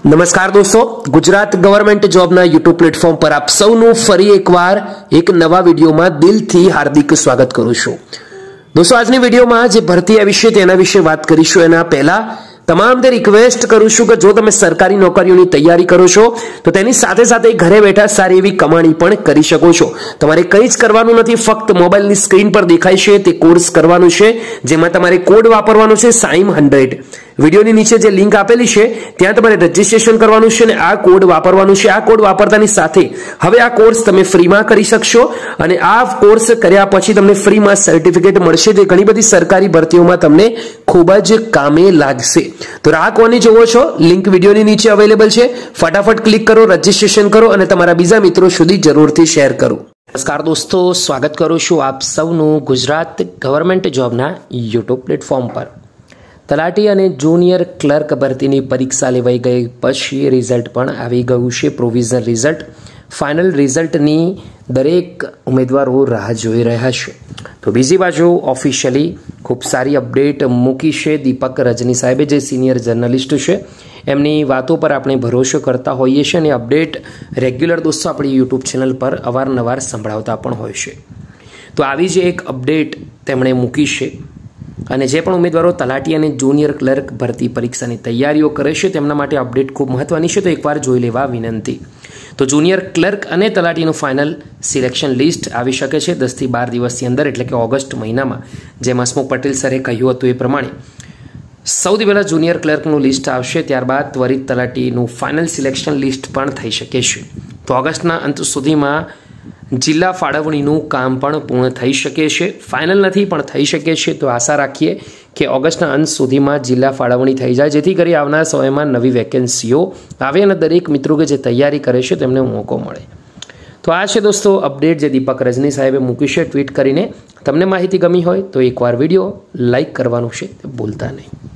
नमस्कार दोस्तों, गुजरात गवर्नमेंट जॉबना यूट्यूब प्लेटफॉर्म पर आप सौનું ફરી એકવાર એક નવા વિડીયોમાં દિલથી હાર્દિક સ્વાગત કરું છું। दोस्तों આજની વિડીયોમાં જે ભરતી આવી છે તેના વિશે વાત કરીશું। એના પહેલા તમામને રિક્વેસ્ટ કરું છું કે જો તમે સરકારી નોકરીઓની તૈયારી કરો છો તો તેની સાથે સાથે ઘરે બેઠા સારી એવી કમાણી પણ કરી શકો છો। તમારે કંઈ જ કરવાનું નથી, ફક્ત મોબાઈલની સ્ક્રીન પર દેખાય છે તે કોર્સ કરવાનું છે, જેમાં તમારે કોડ વાપરવાનો છે SIME100। વિડીયોની નીચે જે લિંક આપેલી છે ત્યાં તમારે રજીસ્ટ્રેશન કરવાનું છે અને આ કોડ વાપરવાનું છે। આ કોડ વાપરતાની સાથે હવે આ કોર્સ તમે ફ્રીમાં કરી શકશો અને આ કોર્સ કર્યા પછી તમને ફ્રીમાં સર્ટિફિકેટ મળશે, જે ઘણી બધી સરકારી ભરતીઓમાં તમને ખૂબ જ કામે લાગશે। तो राह कोनी जोवो छो, लिंक विडियोनी नीचे अवेलेबल छे। फटाफट क्लिक करो, रजिस्ट्रेशन करो અને તમારા બીજા મિત્રો સુધી જરૂરથી શેર કરો। નમસ્કાર દોસ્તો, સ્વાગત કરું છું આપ સૌનું ગુજરાત ગવર્નમેન્ટ જોબના યુટ્યુબ પ્લેટફોર્મ પર। તલાટી અને જુનિયર ક્લર્ક ભરતીની પરીક્ષા લેવાઈ ગઈ પછી રિઝલ્ટ પણ આવી ગયું છે, પ્રોવિઝનલ રિઝલ્ટ। ફાઇનલ રિઝલ્ટની દરેક ઉમેદવારો રાહ જોઈ રહ્યા છે। તો બીજી બાજુ ઓફિશિયલી ખૂબ સારી અપડેટ મૂકી છે દીપક રજની સાહેબે, જે સિનિયર જર્નલિસ્ટ છે। એમની વાતો પર આપણે ભરોસો કરતા હોઈએ છીએ અને અપડેટ રેગ્યુલર દોસ્તો આપણી યુટ્યુબ ચેનલ પર અવારનવાર સંભળાવતા પણ હોય છે। તો આવી જ એક અપડેટ તેમણે મૂકી છે અને જે પણ ઉમેદવારો તલાટી અને જુનિયર ક્લર્ક ભરતી પરીક્ષાની તૈયારીઓ કરે છે તેમના માટે અપડેટ ખૂબ મહત્વની છે, તો એકવાર જોઈ લેવા વિનંતી। તો જુનિયર ક્લર્ક અને તલાટીનું ફાઇનલ સિલેક્શન લિસ્ટ આવી શકે છે 10 થી 12 દિવસની અંદર, એટલે કે ઓગસ્ટ મહિનામાં। જેમ હસમુખ પટેલ સરે કહ્યું હતું એ પ્રમાણે સૌથી પહેલાં જુનિયર ક્લર્કનું લિસ્ટ આવશે, ત્યારબાદ ત્વરિત તલાટીનું ફાઇનલ સિલેક્શન લિસ્ટ પણ થઈ શકે છે। તો ઓગસ્ટના અંત સુધીમાં જિલ્લા ફાળવણીનું કામ પણ પૂર્ણ થઈ શકે છે। ફાઇનલ નથી પણ થઈ શકે છે, તો આશા રાખીએ કે ઓગસ્ટના અંત સુધીમાં જિલ્લા ફાળવણી થઈ જાય, જેથી કરી આવનાર સમયમાં નવી વેકેન્સીઓ આવે અને દરેક મિત્રો કે જે તૈયારી કરે છે તેમને મોકો મળે। તો આ છે દોસ્તો અપડેટ જે દીપક રજની સાહેબે મૂકી છે ટ્વીટ કરીને। તમને માહિતી ગમી હોય તો એકવાર વિડીયો લાઇક કરવાનું છે ભૂલતા નહીં।